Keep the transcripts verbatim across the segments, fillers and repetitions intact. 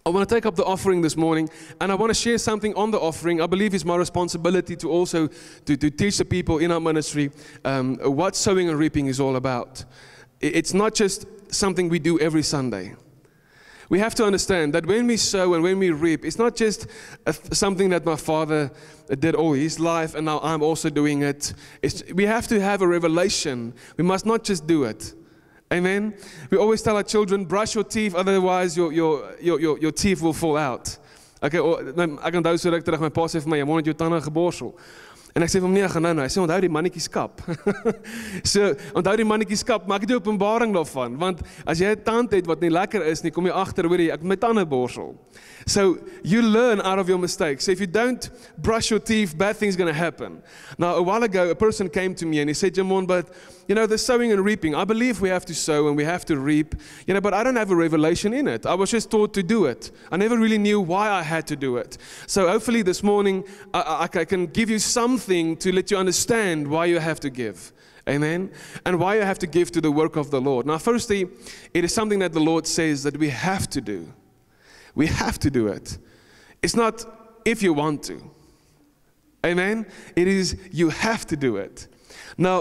I want to take up the offering this morning, and I want to share something on the offering. I believe it's my responsibility to also to, to teach the people in our ministry um, what sowing and reaping is all about. It's not just something we do every Sunday. We have to understand that when we sow and when we reap, it's not just a, something that my father did all his life and now I'm also doing it. It's, we have to have a revelation. We must not just do it. Amen? We always tell our children, brush your teeth, otherwise your, your, your, your, your teeth will fall out. Okay, ek onthou so ruk terug, my pa sê vir my, jy moet jou tande geborsel. En ek sê vir hom, nee, ek gaan nou nou. Hy sê, onthou die mannetjies kap. So, onthou die mannetjies kap, maar ek het die openbaring daarvan. Want as jy 'n tand het wat nie lekker is nie, kom jy agter, hoor jy, ek moet my tande borsel. So, you learn out of your mistakes. So if you don't brush your teeth, bad things are going to happen. Now, a while ago, a person came to me and he said, Jamon, but, you know, the sowing and reaping, I believe we have to sow and we have to reap, you know, but I don't have a revelation in it. I was just taught to do it. I never really knew why I had to do it. So hopefully this morning, I, I, I can give you something to let you understand why you have to give. Amen? And why you have to give to the work of the Lord. Now, firstly, it is something that the Lord says that we have to do. We have to do it. It's not if you want to. Amen? It is you have to do it. Now,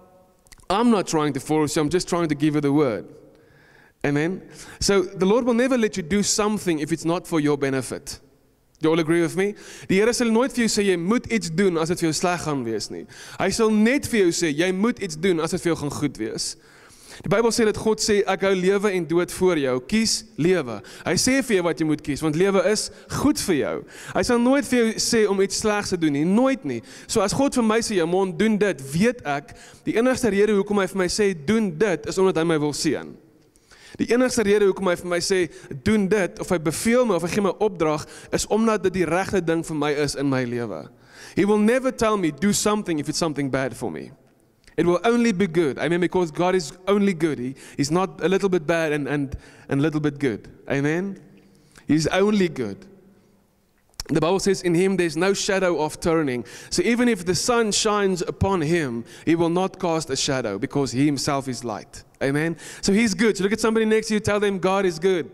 I'm not trying to force you. I'm just trying to give you the word. Amen? So, the Lord will never let you do something if it's not for your benefit. Do you all agree with me? Die Here sal nooit vir jou sê, jy moet iets doen as dit vir jou sleg gaan wees nie. Hy sal net vir jou sê, jy moet iets doen as dit vir jou gaan goed wees. Die Bybel sê dat God sê, ek hou lewe en dood voor jou, kies lewe. Hy sê vir jou wat jy moet kies, want lewe is goed vir jou. Hy sal nooit vir jou sê om iets slegs te doen nie, nooit nie. So as God vir my sê, jou mond doen dit, weet ek, die enigste rede hoekom hy vir my sê, doen dit, is omdat hy my wil seën. Die enigste rede hoekom hy vir my sê, doen dit, of hy beveel my, of hy gee my opdrag, is omdat dit die regte ding vir my is in my lewe. He will never tell me, do something if it's something bad for me. It will only be good. Amen. Because God is only good. He, he's not a little bit bad and, and, and a little bit good. Amen. He's only good. The Bible says in him there's no shadow of turning. So even if the sun shines upon him, he will not cast a shadow because he himself is light. Amen. So he's good. So look at somebody next to you, tell them God is good.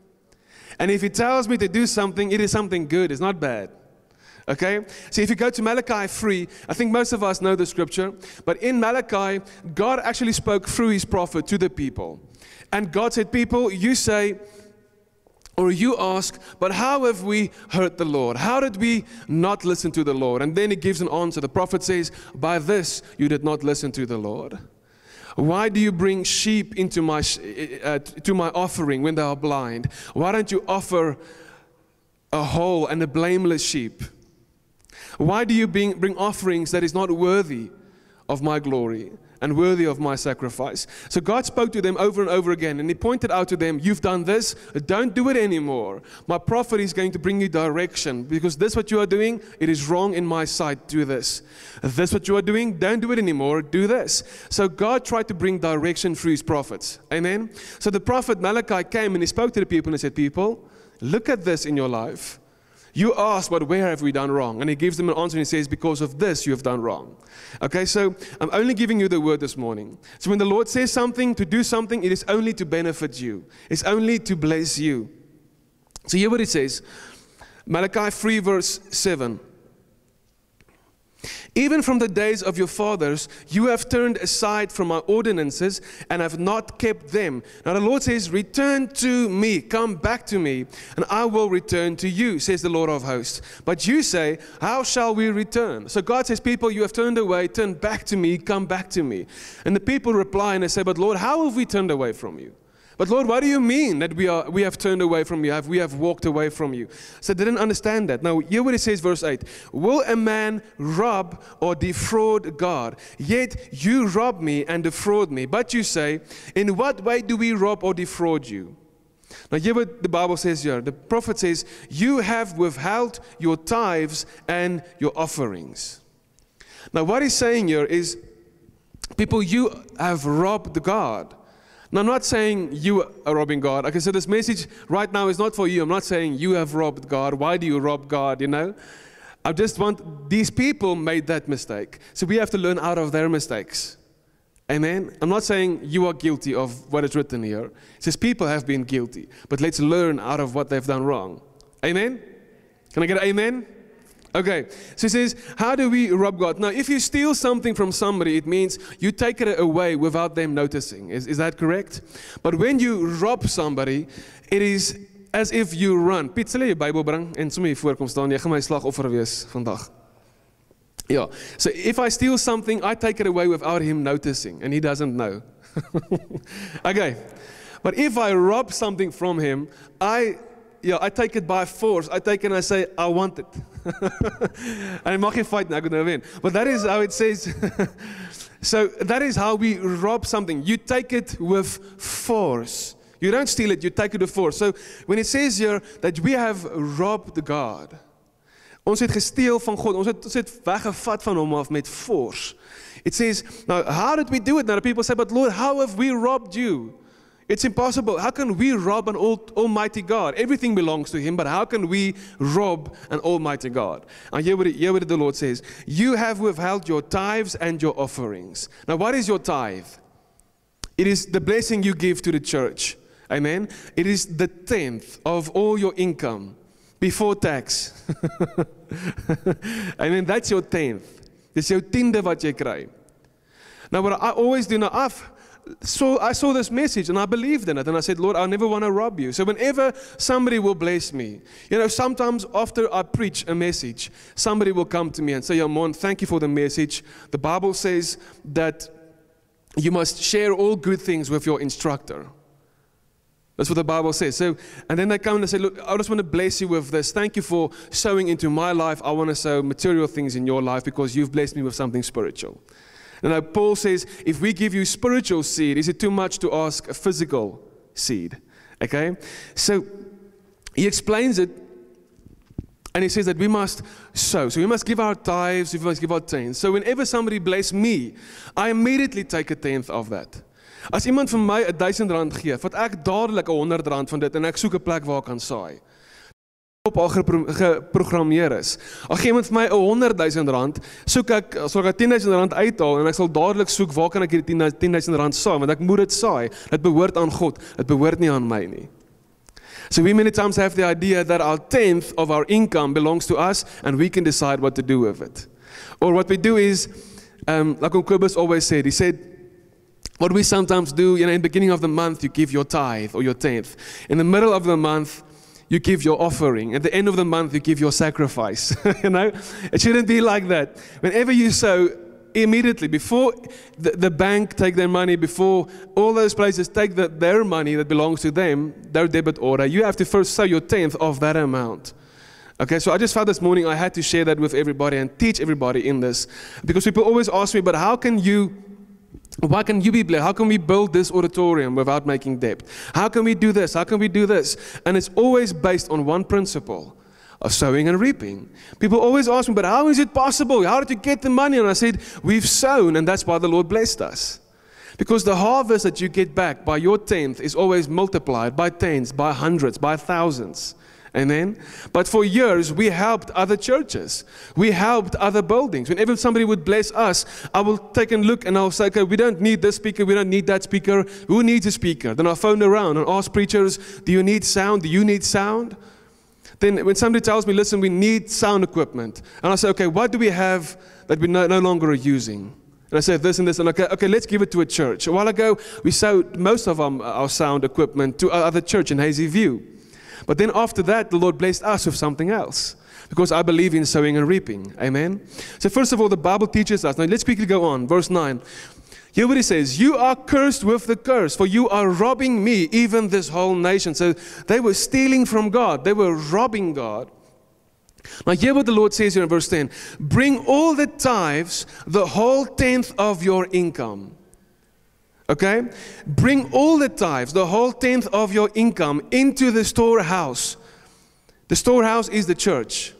And if he tells me to do something, it is something good. It's not bad. Okay, so if you go to Malachi three, I think most of us know the scripture, but in Malachi, God actually spoke through his prophet to the people. And God said, people, you say, or you ask, but how have we heard the Lord? How did we not listen to the Lord? And then he gives an answer. The prophet says, by this you did not listen to the Lord. Why do you bring sheep into my, uh, to my offering when they are blind? Why don't you offer a whole and a blameless sheep? Why do you bring, bring offerings that is not worthy of my glory and worthy of my sacrifice? So God spoke to them over and over again, and he pointed out to them, you've done this, don't do it anymore. My prophet is going to bring you direction, because this what you are doing, it is wrong in my sight, do this. This what you are doing, don't do it anymore, do this. So God tried to bring direction through his prophets. Amen? So the prophet Malachi came and he spoke to the people and he said, people, look at this in your life. You ask, but where have we done wrong? And he gives them an answer and he says, because of this you have done wrong. Okay, so I'm only giving you the word this morning. So when the Lord says something, to do something, it is only to benefit you. It's only to bless you. So hear what it says. Malachi three verse seven. Even from the days of your fathers, you have turned aside from my ordinances and have not kept them. Now the Lord says, return to me, come back to me, and I will return to you, says the Lord of hosts. But you say, how shall we return? So God says, people, you have turned away, turn back to me, come back to me. And the people reply and they say, but Lord, how have we turned away from you? But Lord, what do you mean that we are we have turned away from you? Have we have walked away from you? So they didn't understand that. Now, hear what it says, verse eight. Will a man rob or defraud God? Yet you rob me and defraud me. But you say, in what way do we rob or defraud you? Now, hear what the Bible says here. The prophet says, you have withheld your tithes and your offerings. Now, what he's saying here is, people, you have robbed God. Now, I'm not saying you are robbing God. Okay, so this message right now is not for you. I'm not saying you have robbed God. Why do you rob God, you know? I just want, these people made that mistake. So we have to learn out of their mistakes. Amen? I'm not saying you are guilty of what is written here. It says people have been guilty, but let's learn out of what they've done wrong. Amen? Can I get an amen? Okay, so he says, how do we rob God? Now, if you steal something from somebody, it means you take it away without them noticing. Is, is that correct? But when you rob somebody, it is as if you run. Piet, sal jy jou Bybel bring en sommer hier voorkom staan. Jy gaan my slagoffer wees vandag. Yeah, so if I steal something, I take it away without him noticing, and he doesn't know. Okay, but if I rob something from him, I, yeah, I take it by force. I take it and I say, I want it. En mag jy fight, nou ek moet nou wen. But that is how it says. So that is how we rob something. You take it with force. You don't steal it, you take it with force. So when it says here that we have robbed God, ons het gesteel van God, ons het, ons het weggevat van hom af met force. It says, now how did we do it? Now the people say, but Lord, how have we robbed you? It's impossible. How can we rob an almighty God? Everything belongs to him, but how can we rob an almighty God? And here what, it, here what the Lord says, you have withheld your tithes and your offerings. Now what is your tithe? It is the blessing you give to the church. Amen? It is the tenth of all your income. Before tax. I mean, that's your tenth. Dis jou tiende wat jy kry. Now, what I always do, now I've, so I saw this message and I believed in it. And I said, Lord, I never want to rob you. So whenever somebody will bless me, you know, sometimes after I preach a message, somebody will come to me and say, Yamon, thank you for the message. The Bible says that you must share all good things with your instructor. That's what the Bible says. So, and then they come and they say, look, I just want to bless you with this. Thank you for sowing into my life. I want to sow material things in your life because you've blessed me with something spiritual. And now Paul says, if we give you spiritual seed, is it too much to ask a physical seed? Okay? So, he explains it, and he says that we must sow. So we must give our tithes, we must give our tenth. So whenever somebody bless me, I immediately take a tenth of that. As iemand vir my een duisend rand gee, vat ek dadelik een honderd rand van dit en ek soek een plek waar ek kan saai. Op al geprogrammeer is. As iemand vir my een honderd duisend rand, soek ek, sal ek tien duisend rand uithaal en ek sal dadelik soek waar kan ek die tien duisend rand saai, want ek moet dit saai. Dit behoort aan God, dit behoort nie aan my nie. So we many times have the idea that our tenth of our income belongs to us and we can decide what to do with it. Or what we do is, um, like Kobus always said, he said, what we sometimes do, you know, in the beginning of the month, you give your tithe or your tenth. In the middle of the month, you give your offering. At the end of the month, you give your sacrifice. You know, it shouldn't be like that. Whenever you sow, immediately, before the, the bank take their money, before all those places take the, their money that belongs to them, their debit order, you have to first sow your tenth of that amount. Okay, so I just felt this morning I had to share that with everybody and teach everybody in this. Because people always ask me, but how can you Why can you be blessed? How can we build this auditorium without making debt? How can we do this? How can we do this? And it's always based on one principle of sowing and reaping. People always ask me, but how is it possible? How did you get the money? And I said, we've sown, and that's why the Lord blessed us. Because the harvest that you get back by your tenth is always multiplied by tens, by hundreds, by thousands. Amen. But for years, we helped other churches. We helped other buildings. Whenever somebody would bless us, I will take a look and I'll say, okay, we don't need this speaker. We don't need that speaker. Who needs a speaker? Then I'll phone around and ask preachers, do you need sound? Do you need sound? Then when somebody tells me, listen, we need sound equipment. And I say, okay, what do we have that we no, no longer are using? And I say this and this, and okay, okay, let's give it to a church. A while ago, we sold most of our, our sound equipment to another church in Hazy View. But then after that, the Lord blessed us with something else. Because I believe in sowing and reaping. Amen? So first of all, the Bible teaches us. Now let's quickly go on. Verse nine. Here what it says, you are cursed with the curse, for you are robbing me, even this whole nation. So they were stealing from God. They were robbing God. Now hear what the Lord says here in verse ten. Bring all the tithes, the whole tenth of your income. Okay? Bring all the tithes, the whole tenth of your income into the storehouse. The storehouse is the church.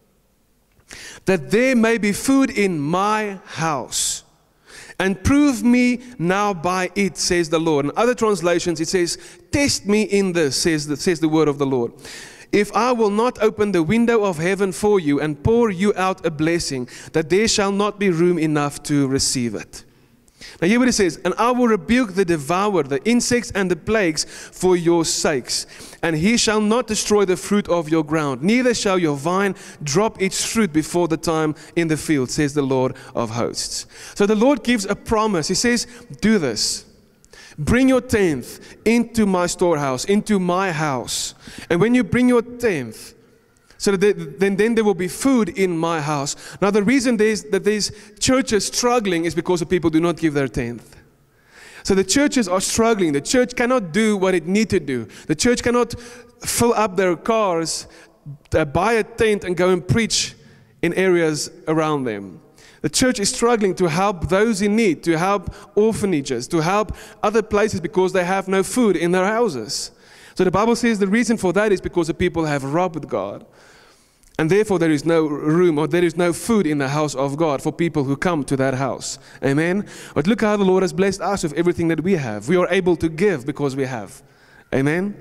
That there may be food in my house. And prove me now by it, says the Lord. In other translations, it says, test me in this, says the, says the word of the Lord. If I will not open the window of heaven for you and pour you out a blessing, that there shall not be room enough to receive it. Now here what it says, and I will rebuke the devourer, the insects and the plagues for your sakes. And he shall not destroy the fruit of your ground, neither shall your vine drop its fruit before the time in the field, says the Lord of hosts. So the Lord gives a promise. He says, do this. Bring your tenth into my storehouse, into my house. And when you bring your tenth, so that they, then, then there will be food in my house. Now the reason there's, that there's churches struggling is because the people do not give their tenth. So the churches are struggling. The church cannot do what it needs to do. The church cannot fill up their cars, uh, buy a tent and go and preach in areas around them. The church is struggling to help those in need, to help orphanages, to help other places because they have no food in their houses. So the Bible says the reason for that is because the people have robbed God. And therefore there is no room or there is no food in the house of God for people who come to that house. Amen. But look how the Lord has blessed us with everything that we have. We are able to give because we have. Amen.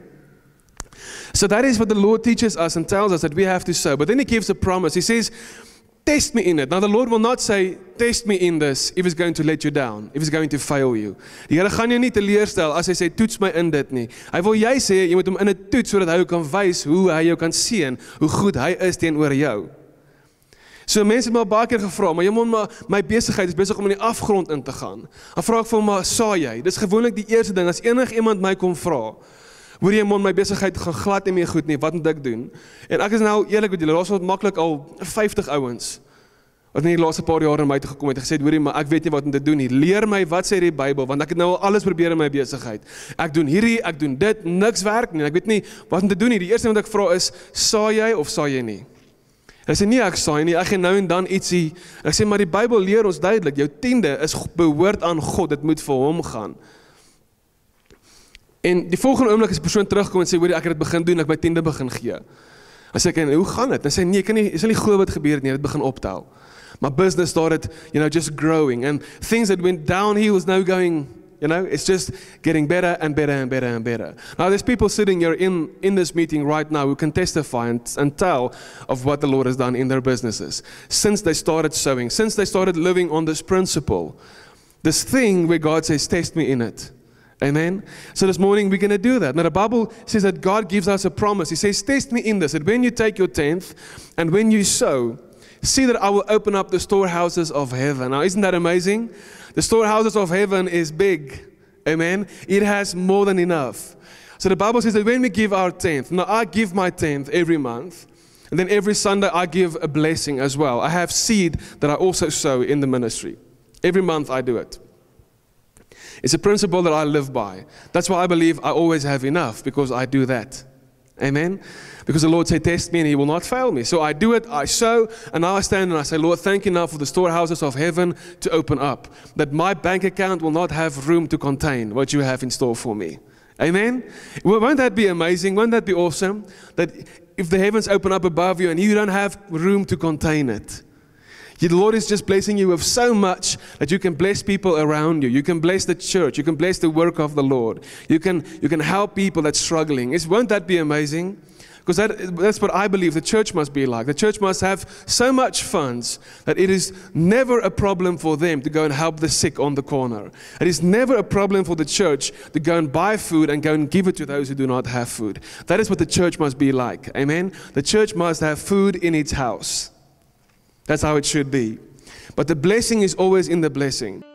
So that is what the Lord teaches us and tells us that we have to sow. But then He gives a promise. He says, test me in it. Now the Lord will not say, test me in this if He's going to let you down, if He's going to fail you. Die Here gaan jou nie teleurstel as Hy sê, toets my in dit nie. Hy wil jy sê, jy moet hom in 'n toets sodat hy jou kan wys hoe hy jou kan sien, hoe goed hy is teenoor jou. So mense het my al baie keer gevra, maar jy moet maar, my besigheid is besig om in die afgrond in te gaan. Dan vra ek vir hom, maar saai jy? Dis gewoonlik die eerste ding, as enig iemand my kom vra, hoor jy man, my besigheid gaan glad nie meer goed nie, wat moet ek doen? En ek is nou eerlik met julle, daar is wat maklik al vyftig ouens, wat in die laaste paar jaar in my toe gekom het, en gesê, hoor jy, maar ek weet nie wat om te doen nie, leer my, wat sê die Bybel, want ek het nou al alles probeer in my besigheid. Ek doen hierdie, ek doen dit, niks werk nie, ek weet nie wat om te doen nie. Die eerste wat ek vra is, saai jy of saai jy nie? Hy sê, nie ek saai nie, ek gaan nou en dan ietsie, ek sê, maar die Bybel leer ons duidelik, jou tiende is behoort aan God, dit moet vir hom gaan. En die volgende oomblik as die persoon terugkom en sê, hoor, ek het dit begin doen, ek my tiende begin gee. Dan sê ek, en hoe gaan dit? Dan sê hy, nee, ek kan nie, jy sal nie glo wat gebeur het nie, dit begin optel. My business started, you know, just growing, and things that went downhill is now going, you know, it's just getting better and better and better and better. Now there's people sitting here in, in this meeting right now who can testify and, and tell of what the Lord has done in their businesses. Since they started sowing, since they started living on this principle, this thing where God says, test me in it. Amen. So this morning we're going to do that. Now the Bible says that God gives us a promise. He says, test me in this, that when you take your tenth and when you sow, see that I will open up the storehouses of heaven. Now isn't that amazing? The storehouses of heaven is big. Amen. It has more than enough. So the Bible says that when we give our tenth, now I give my tenth every month, and then every Sunday I give a blessing as well. I have seed that I also sow in the ministry. Every month I do it. It's a principle that I live by. That's why I believe I always have enough, because I do that. Amen? Because the Lord said, test me and He will not fail me. So I do it, I sow, and now I stand and I say, Lord, thank you now for the storehouses of heaven to open up, that my bank account will not have room to contain what you have in store for me. Amen? Well, won't that be amazing? Won't that be awesome? That if the heavens open up above you and you don't have room to contain it, the Lord is just blessing you with so much that you can bless people around you. You can bless the church. You can bless the work of the Lord. You can, you can help people that's struggling. It's, won't that be amazing? Because that, that's what I believe the church must be like. The church must have so much funds that it is never a problem for them to go and help the sick on the corner. It is never a problem for the church to go and buy food and go and give it to those who do not have food. That is what the church must be like. Amen? The church must have food in its house. That's how it should be. But the blessing is always in the blessing.